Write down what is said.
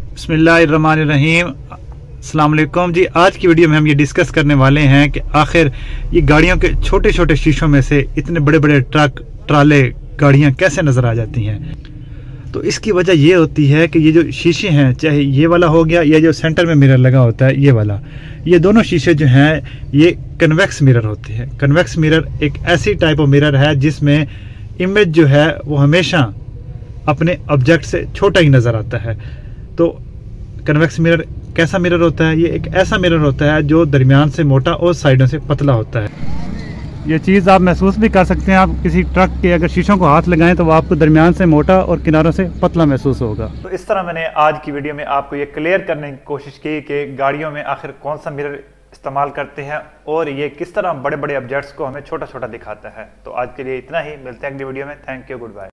बिस्मिल्लाहिर्रहमानिर्रहीम। अस्सलाम वालेकुम जी। आज की वीडियो में हम ये डिस्कस करने वाले हैं कि आखिर ये गाड़ियों के छोटे छोटे शीशों में से इतने बड़े बड़े ट्रक ट्राले गाड़ियां कैसे नज़र आ जाती हैं। तो इसकी वजह ये होती है कि ये जो शीशे हैं, चाहे ये वाला हो गया या जो सेंटर में मिरर लगा होता है ये वाला, ये दोनों शीशे जो हैं ये कन्वेक्स मिरर होते हैं। कन्वेक्स मिरर एक ऐसी टाइप ऑफ मिरर है जिसमें इमेज जो है वो हमेशा अपने ऑब्जेक्ट से छोटा ही नज़र आता है। तो कन्वेक्स मिरर कैसा मिरर होता है? ये एक ऐसा मिरर होता है जो दरमियान से मोटा और साइडों से पतला होता है। ये चीज़ आप महसूस भी कर सकते हैं। आप किसी ट्रक के अगर शीशों को हाथ लगाएं तो वो आपको दरमियान से मोटा और किनारों से पतला महसूस होगा। तो इस तरह मैंने आज की वीडियो में आपको ये क्लियर करने की कोशिश की कि गाड़ियों में आखिर कौन सा मिरर इस्तेमाल करते हैं और ये किस तरह बड़े बड़े ऑब्जेक्ट्स को हमें छोटा छोटा दिखाता है। तो आज के लिए इतना ही, मिलते हैं अगली वीडियो में। Thank you, good bye.